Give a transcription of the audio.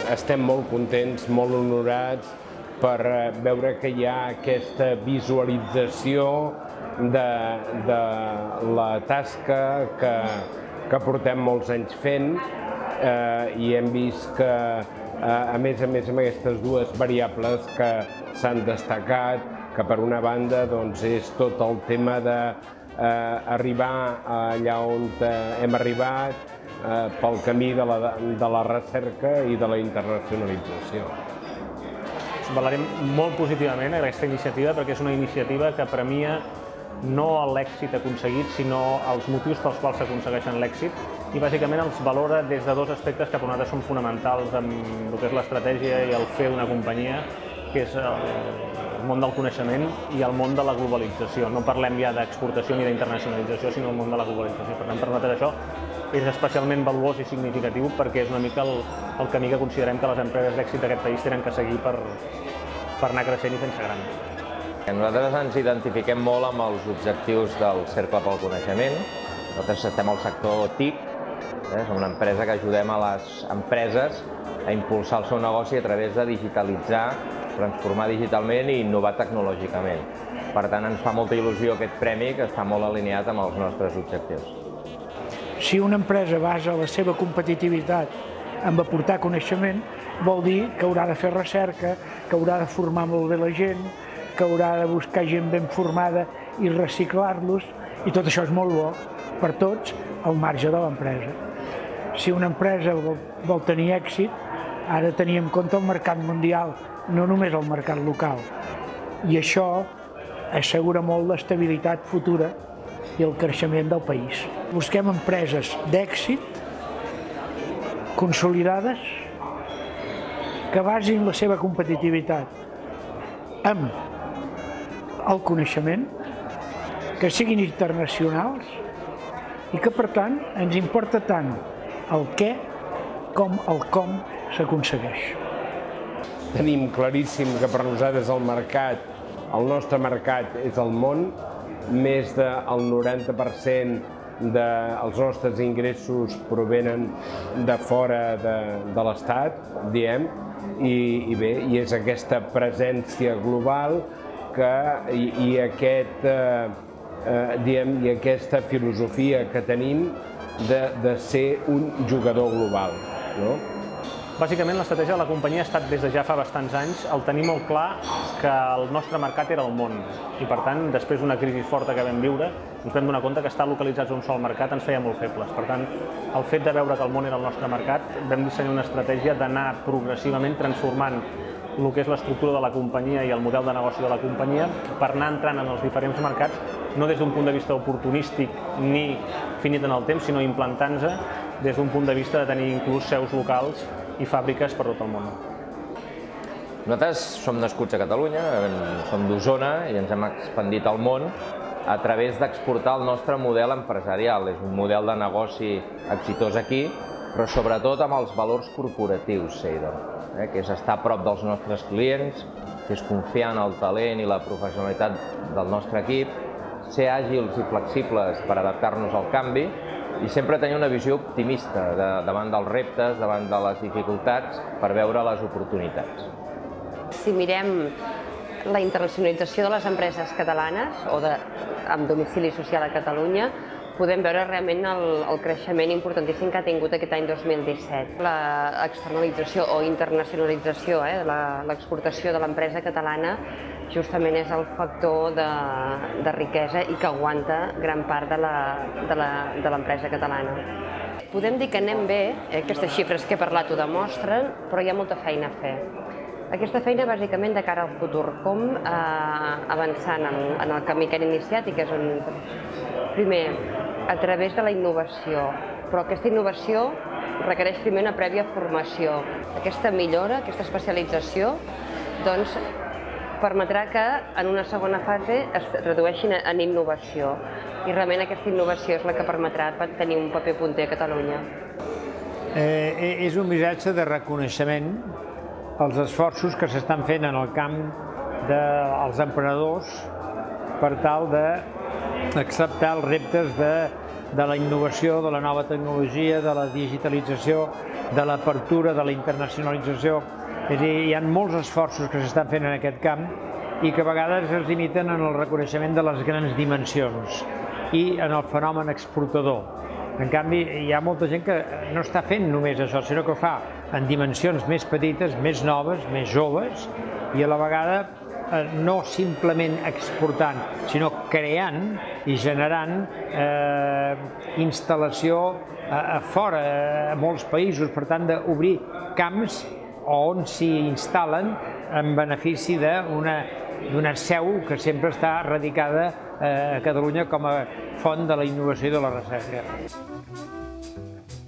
estem molt contents, molt honorats per veure que hi ha aquesta visualització de la tasca que portem molts anys fent i hem vist que, a més, amb aquestes dues variables que s'han destacat, que per una banda és tot el tema d'arribar allà on hem arribat pel camí de la recerca i de la internacionalització. Valorem molt positivament aquesta iniciativa perquè és una iniciativa que premia no l'èxit aconseguit, sinó els motius pels quals s'aconsegueixen l'èxit i bàsicament els valora des de dos aspectes que per nosaltres són fonamentals en el que és l'estratègia i el fer una companyia, que és el món del coneixement i el món de la globalització. No parlem ja d'exportació ni d'internacionalització, sinó el món de la globalització. Per tant, per nosaltres això és especialment valuós i significatiu perquè és una mica el camí que considerem que les empreses d'èxit d'aquest país tenen que seguir per anar creixent i fent-se grans. Nosaltres ens identifiquem molt amb els objectius del Cercle pel Coneixement. Nosaltres estem al sector TIC, som una empresa que ajudem a les empreses a impulsar el seu negoci a través de digitalitzar, transformar digitalment i innovar tecnològicament. Per tant, ens fa molta il·lusió aquest premi que està molt alineat amb els nostres objectius. Si una empresa basa la seva competitivitat en aportar coneixement, vol dir que haurà de fer recerca, que haurà de formar molt bé la gent, que haurà de buscar gent ben formada i reciclar-los, i tot això és molt bo per tots al marge de l'empresa. Si una empresa vol tenir èxit, ha de tenir en compte el mercat mundial, no només el mercat local. I això assegura molt l'estabilitat futura i el creixement del país. Busquem empreses d'èxit, consolidades, que basin la seva competitivitat amb el coneixement, que siguin internacionals i que, per tant, ens importa tant el què com el com s'aconsegueix. Tenim claríssim que per nosaltres el nostre mercat és el món, més del 90% dels nostres ingressos provenen de fora de l'Estat, diem, i bé, i és aquesta presència global i aquesta filosofia que tenim de ser un jugador global. Bàsicament, l'estratègia de la companyia ha estat des de ja fa bastants anys el tenir molt clar que el nostre mercat era el món i, per tant, després d'una crisi forta que vam viure, ens vam donar compte que estar localitzats en un sol mercat ens feia molt febles. Per tant, el fet de veure que el món era el nostre mercat, vam dissenyar una estratègia d'anar progressivament transformant el que és l'estructura de la companyia i el model de negoci de la companyia per anar entrant en els diferents mercats, no des d'un punt de vista oportunístic ni finit en el temps, sinó implantant-se des d'un punt de vista de tenir inclús seus locals i fàbriques per tot el món. Nosaltres som nascuts a Catalunya, som d'Osona i ens hem expandit al món a través d'exportar el nostre model empresarial. És un model de negoci exitós aquí, però sobretot amb els valors corporatius Seidor, que és estar a prop dels nostres clients, que és confiar en el talent i la professionalitat del nostre equip, ser àgils i flexibles per adaptar-nos al canvi i sempre tenir una visió optimista davant dels reptes, davant de les dificultats, per veure les oportunitats. Si mirem la internacionalització de les empreses catalanes o amb domicili social a Catalunya, podem veure realment el creixement importantíssim que ha tingut aquest any 2017. L'externalització o internacionalització, l'exportació de l'empresa catalana, justament és el factor de riquesa i que aguanta gran part de l'empresa catalana. Podem dir que anem bé, aquestes xifres que he parlat ho demostren, però hi ha molta feina a fer. Aquesta feina bàsicament de cara al futur, com avançant en el camí que hem iniciat i que és primer, a través de la innovació, però aquesta innovació requereix primer una prèvia formació. Aquesta millora, aquesta especialització, doncs, permetrà que en una segona fase es redueixin en innovació i realment aquesta innovació és la que permetrà tenir un paper punter a Catalunya. És un missatge de reconeixement als esforços que s'estan fent en el camp dels emprenedors per tal d'acceptar els reptes de la innovació, de la nova tecnologia, de la digitalització de l'apertura, de la internacionalització. És a dir, hi ha molts esforços que s'estan fent en aquest camp i que a vegades es limiten en el reconeixement de les grans dimensions i en el fenomen exportador. En canvi, hi ha molta gent que no està fent només això, sinó que ho fa en dimensions més petites, més noves, més joves, i a la vegada no simplement exportant, sinó creant i generant instal·lació a fora, a molts països, per tant, d'obrir camps on s'hi instal·len en benefici d'una seu que sempre està radicada a Catalunya com a font de la innovació i de la recerca.